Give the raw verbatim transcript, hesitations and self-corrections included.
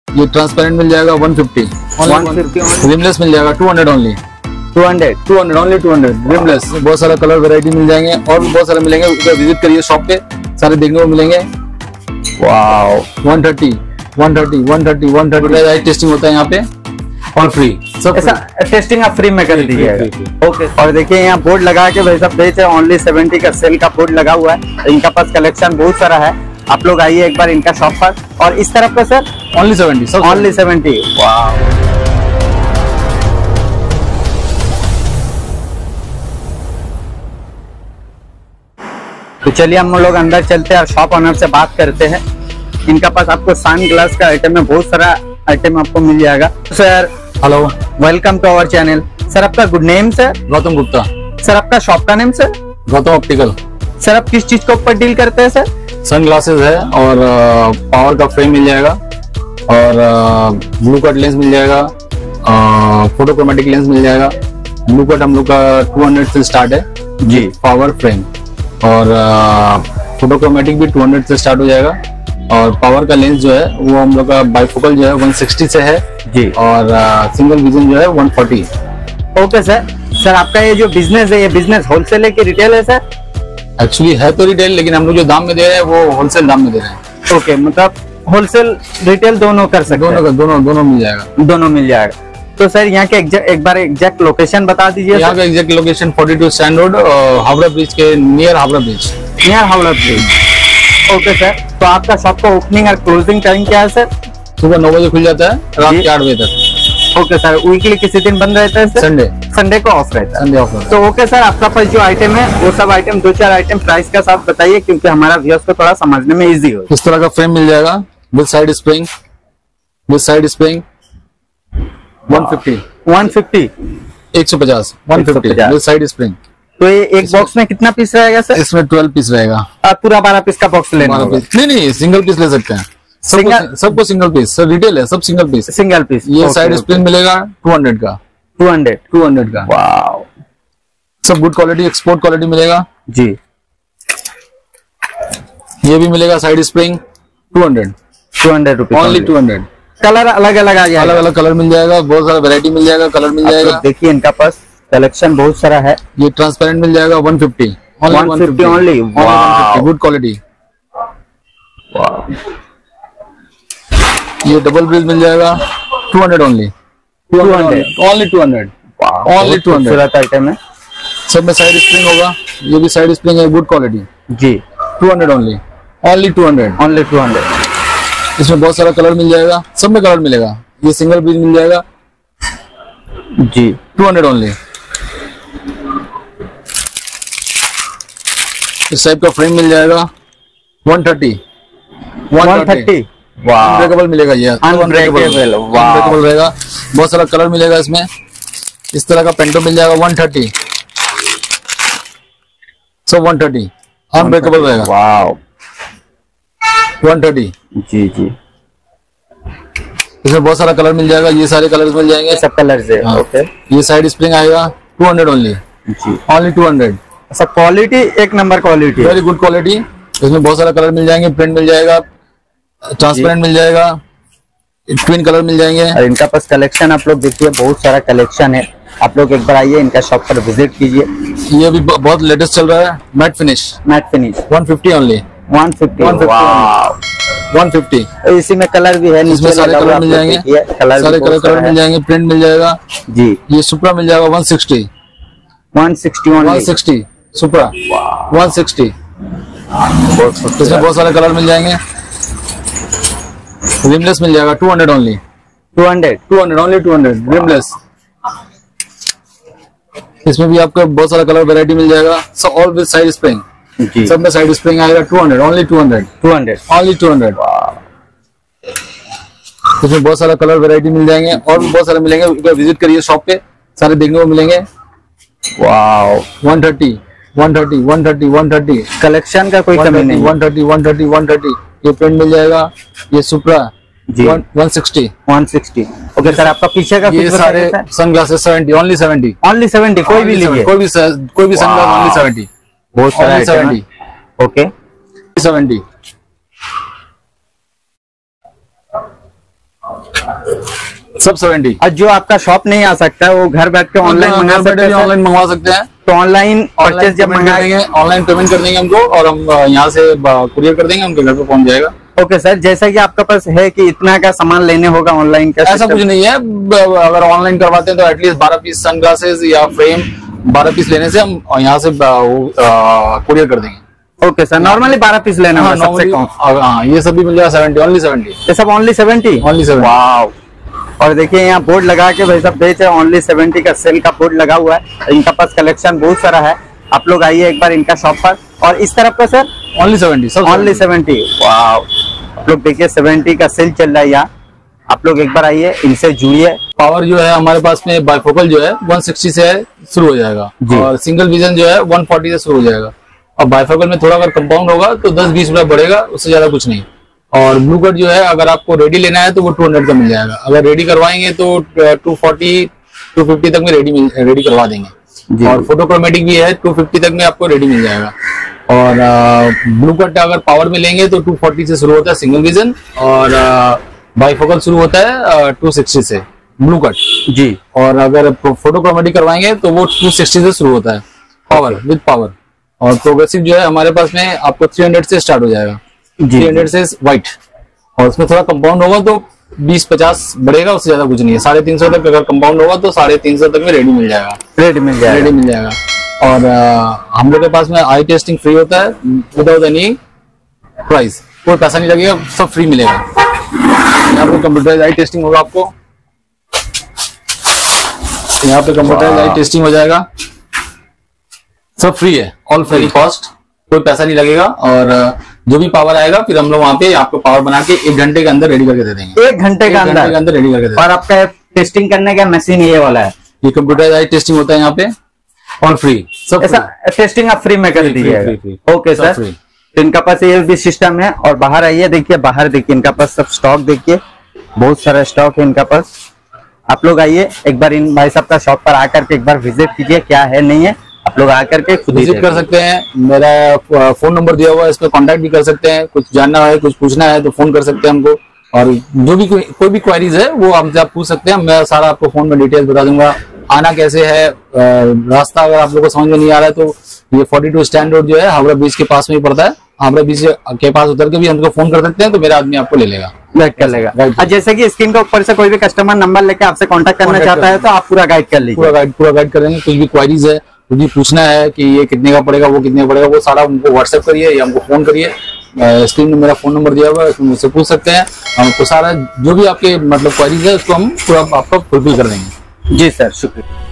ये ट्रांसपेरेंट मिल जाएगा वन फिफ्टी, रिमलेस मिल जाएगा two hundred only, two hundred two hundred only two hundred rimless. बहुत सारा कलर वैरायटी मिल जाएंगे और भी बहुत सारे मिलेंगे, विजिट करिए शॉप पे, सारे देखने को मिलेंगे। Wow one thirty one thirty one thirty one thirty testing होता है यहाँ पे और फ्री, सब ऐसा टेस्टिंग आप फ्री में कर दीजिएगा। ओके, और देखिए यहाँ बोर्ड लगा के भाई साहब बेच रहे हैं, ओनली सेवेंटी का सेल का बोर्ड लगा हुआ है। इनका पास कलेक्शन बहुत सारा है, आप लोग आइए एक बार इनका शॉप पर। और इस तरफ का sir only seventy, only seventy. वाह, तो चलिए हम लोग अंदर चलते हैं और शॉप ओनर से बात करते हैं। इनका पास आपको सन ग्लास का आइटम में बहुत सारा आइटम आपको मिल जाएगा। Sir hello, welcome to our channel. Sir आपका good name sir? Gautam Gupta. Sir आपका शॉप का name sir? Gautam optical. Sir आप किस चीज के ऊपर डील करते हैं सर? सन ग्लासेस है और पावर का फ्रेम मिल जाएगा और ब्लू कट लेंस मिल जाएगा, फोटोक्रोमेटिक लेंस मिल जाएगा। ब्लू कट हम लोग का टू हंड्रेड से स्टार्ट है जी, पावर फ्रेम, और फोटोक्रोमेटिक भी टू हंड्रेड से स्टार्ट हो जाएगा। और पावर का लेंस जो है वो हम लोग का बाइफोकल जो है वन सिक्सटी से है जी, और सिंगल विजन जो है one forty. Okay sir. Sir आपका ये जो बिजनेस है, ये बिजनेस होलसेल है कि रिटेल है सर? एक्चुअली है तो रिटेल, लेकिन हम लोग जो दाम में दे रहे हैं वो होलसेल दाम में दे रहे हैं। ओके, मतलब होलसेल रिटेल दोनों कर सकते हैं? दोनों दोनों दोनों मिल जाएगा, दोनों मिल जाएगा। तो सर यहाँ के एक बार एग्जैक्ट लोकेशन बता दीजिए। यहाँ का exact location forty two stand road, Howrah bridge के near Howrah bridge near Howrah bridge. Okay sir, तो आपका शॉप का ओपनिंग और क्लोजिंग टाइम क्या है सर? सुबह नौ बजे खुल जाता है, रात के आठ बजे तक। ओके सर, वीकली किसी दिन बंद रहता है सर? संडे संडे को ऑफ रहता है। संडे ऑफ रहता है। तो ओके सर, आपका पास जो आइटम है वो सब आइटम दो चार आइटम प्राइस का साथ बताइए, क्योंकि हमारा व्यूअर्स को थोड़ा समझने में इजी हो। इस तरह का फ्रेम मिल जाएगा with side spring, with side spring one fifty, one fifty, एक सौ पचास, one fifty with side spring. तो ये एक बॉक्स में कितना पीस रहेगा सर? इसमें ट्वेल्व पीस रहेगा। आप पूरा बारह पीस का बॉक्स लेना होगा? नहीं नहीं, सिंगल पीस ले सकते हैं, सबको सबको सिंगल पीस। सर रिटेल है, सब सिंगल पीस, सिंगल पीस। ये साइड स्प्रिंग मिलेगा टू हंड्रेड का, टू हंड्रेड टू हंड्रेड का। वाओ, सब गुड क्वालिटी, एक्सपोर्ट क्वालिटी मिलेगा जी। ये भी मिलेगा side spring two hundred, two hundred rupees only two hundred. Colour अलग अलग आ जाएगा, अलग अलग कलर मिल जाएगा, बहुत सारा वैरायटी मिल जाएगा, कलर मिल जाएगा। देखिए इनका पास कलेक्शन बहुत सारा है। ये ट्रांसपेरेंट मिल जाएगा one fifty, one fifty only, good quality. ये डबल ब्रिज मिल जाएगा two hundred only, two hundred only two hundred, only two hundred item है। सब में साइड स्प्रिंग होगा, ये भी साइड स्प्रिंग है, गुड क्वालिटी जी। Two hundred only, only two hundred, only two hundred. इसमें बहुत सारा कलर मिल जाएगा, सब में कलर मिलेगा। ये सिंगल ब्रिज मिल जाएगा जी, टू हंड्रेड ओनली। इस टाइप का फ्रेम मिल जाएगा one thirty, one thirty. Unbreakable मिलेगा, ये अनब्रेकेबल, अनब्रेकेबल रहेगा। बहुत सारा कलर मिलेगा इसमें। इस तरह का पेंटो मिल जाएगा वन थर्टी, सब वन थर्टी, अनब्रेकेबल रहेगा। वाओ, वन थर्टी जी जी। इसमें बहुत सारा कलर मिल जाएगा, ये सारे कलर मिल जाएंगे, सब कलर से। ओके, ये साइड स्प्रिंग आएगा टू हंड्रेड ओनली जी, ओनली टू हंड्रेड। सब क्वालिटी एक नंबर क्वालिटी, वेरी गुड क्वालिटी। इसमें बहुत सारा कलर मिल जाएंगे, प्रिंट मिल जाएगा, ट्रांसपेरेंट मिल जाएगा, ट्विन कलर मिल जाएंगे। और इनका पास कलेक्शन आप लोग देखिए, बहुत सारा कलेक्शन है। आप लोग एक बार आइए, इनका शॉप पर विजिट कीजिए। ये भी बहुत लेटेस्ट चल रहा है, matte finish, matte finish one fifty only, one fifty, one fifty. इसी में कलर भी है, इसमें सारे कलर मिल जाएंगे, कलर सारे कलर कलर मिल जाएंगे, प्रिंट मिल जाएगा जी। ये सुप्रा मिल जाएगा one sixty, one sixty, one sixty supra one sixty. इसमें बहुत सारे कलर मिल जाएंगे। रिमलेस मिल जाएगा two hundred only, two hundred, two hundred only two hundred rimless. इसमें भी आपको बहुत सारा कलर वैरायटी मिल जाएगा, सब ऑल विद साइड स्प्रिंग जी। सब में साइड स्प्रिंग आएगा two hundred only, two hundred, two hundred only two hundred. इसमें बहुत सारा कलर वैरायटी मिल जाएंगे और भी बहुत सारे मिलेंगे, विजिट करिए शॉप पे, सारे देखने को मिलेंगे। Wow, one thirty, one thirty, one thirty, one thirty collection का कोई कमी नहीं। One thirty, one thirty, one thirty. ये प्रिंट मिल जाएगा, ये सुप्रा जी, one sixty, one sixty. Okay sir, आपका पीछे का ये सारे sunglasses seventy, only seventy, only seventy. कोई भी लीजिए, कोई भी कोई भी सनग्लास ओनली सेवेंटी, बहुत सारा सेवेंटी। Okay, seventy. सब सेवेंटी। और जो आपका शॉप नहीं आ सकता है वो घर बैठ के ऑनलाइन मंगा सकते हैं, ऑनलाइन मंगवा सकते हैं। तो ऑनलाइन परचेज जब मंगाएंगे ऑनलाइन पेमेंट कर देंगे हमको और हम यहाँ से कुरियर कर देंगे, उनके घर पे पहुंच जाएगा। ओके सर, जैसा कि आपके पास है कि इतना का सामान लेने होगा ऑनलाइन का, ऐसा कुछ नहीं है। अगर ऑनलाइन करवाते हैं तो एटलीस्ट बारह पीस सनग्लासेस या फ्रेम बारह पीस लेने से हम यहाँ से कुरियर कर देंगे। ओके सर, नॉर्मली बारह पीस लेना होगा सबसे कम। हाँ, ये सब भी मिल जाएगा सेवेंटी, ओनली सेवेंटी। ये सब only seventy, only seventy. Wow. और देखिए यहाँ बोर्ड लगा के भाई सब बेच रहे हैं, ओनली सेवेंटी का सेल का बोर्ड लगा हुआ है। इनका पास कलेक्शन बहुत सारा है, आप लोग आइए एक बार इनका शॉप पर। और इस तरफ का सर ओनली सेवेंटी, सब ओनली सेवेंटी। वाव, आप लोग देखिए सेवेंटी का सेल चल रहा है यहाँ, आप लोग एक बार आइए, इनसे जुड़िए। पावर जो है हमारे पास में बाइफोकल जो है वन सिक्सटी से शुरू हो जाएगा और सिंगल विजन जो है वन फोर्टी से शुरू हो जाएगा। और बाइफोकल में थोड़ा अगर कंपाउंड होगा तो दस बीस रुपया बढ़ेगा, उससे ज्यादा कुछ नहीं। और ब्लू कट जो है अगर आपको रेडी लेना है तो वो टू हंड्रेड का मिल जाएगा। अगर रेडी करवाएंगे तो टू फोर्टी टू फिफ्टी तक में रेडी रेडी करवा देंगे। और फोटोक्रोमेटिक भी है, टू फिफ्टी तक में आपको रेडी मिल जाएगा। और ब्लू कट अगर पावर में लेंगे तो टू फोर्टी से शुरू होता है सिंगल विजन, और बाइफोकल शुरू होता है टू सिक्सटी से ब्लू कट जी। और अगर फोटोक्रोमेटिक करवाएंगे तो वो टू सिक्सटी से शुरू होता है पावर, विद पावर। और प्रोग्रेसिव जो है हमारे पास में आपको थ्री हंड्रेड से स्टार्ट हो जाएगा, थ्री हंड्रेड से व्हाइट। और उसमें थोड़ा कंपाउंड होगा तो बीस पचास बढ़ेगा, उससे ज्यादा कुछ नहीं है। साढ़े तीन सौ तक अगर कंपाउंड होगा तो साढ़े तीन सौ तक में रेडी मिल जाएगा, रेडी मिल जाएगा, रेडी मिल जाएगा। और आ, हम लोग के पास में आई टेस्टिंग फ्री होता है विदाउट एनी प्राइस, कोई पैसा नहीं लगेगा, सब फ्री मिलेगा। यहाँ पे कंप्यूटराइज आई टेस्टिंग होगा आपको, यहाँ पे कंप्यूटराइज आई टेस्टिंग हो जाएगा, सब फ्री है, ऑल फ्री कॉस्ट, कोई पैसा नहीं लगेगा। और जो भी पावर आएगा फिर हम लोग वहाँ पे आपको पावर बना के एक घंटे के अंदर रेडी करके दे देंगे। एक घंटे का अंदर अंदर रेडी करके दे देंगे। और आपका टेस्टिंग करने का मशीन ये वाला है, ये कंप्यूटराइज आई टेस्टिंग होता है यहाँ पे, और फ्री, सब ऐसा टेस्टिंग आप फ्री में कर दीजिएगा। ओके सर, तो इनका पास ये भी सिस्टम है। और बाहर आइए, देखिए बाहर देखिए इनका पास सब स्टॉक, देखिए बहुत सारा स्टॉक है इनका पास। आप लोग आइए एक बार इन भाई साहब का शॉप पर आकर के एक बार विजिट कीजिए, क्या है नहीं है आप लोग आकर के खुद विजिट कर सकते हैं। मेरा फोन नंबर दिया हुआ है, इस पर कॉन्टेक्ट भी कर सकते हैं। कुछ जानना है, कुछ पूछना है तो फोन कर सकते हैं हमको। और जो भी कोई, कोई भी क्वेरीज है वो हमसे आप पूछ सकते हैं, मैं सारा आपको फोन में डिटेल्स बता दूंगा। आना कैसे है, रास्ता अगर आप लोगों को समझ में नहीं आ रहा है तो ये फोर्टी टू स्टैंड रोड जो है हावड़ा बीच के पास में ही पड़ता है। हावड़ा बीच के पास उतर के भी हमको फोन कर सकते हैं तो मेरा आदमी आपको ले लेगा, गाइड कर लेगा। और जैसे कि स्क्रीन के ऊपर से कोई भी कस्टमर नंबर लेके आपसे कांटेक्ट करना चाहता है तो आप पूरा गाइड कर लीजिए, पूरा गाइड पूरा गाइड कर देंगे। कुछ भी क्वेरीज है, कुछ भी पूछना है कि ये कितने का पड़ेगा, वो कितने का पड़ेगा, वो सारा हमको व्हाट्सएप करिए या हमको फोन करिए। स्क्रीन में मेरा फोन नंबर दिया हुआ है, उसमें मुझसे पूछ सकते हैं। हमको सारा जो भी आपके मतलब क्वेरीज है उसको हम पूरा आपको फुलफिल कर देंगे। जी सर, शुक्रिया।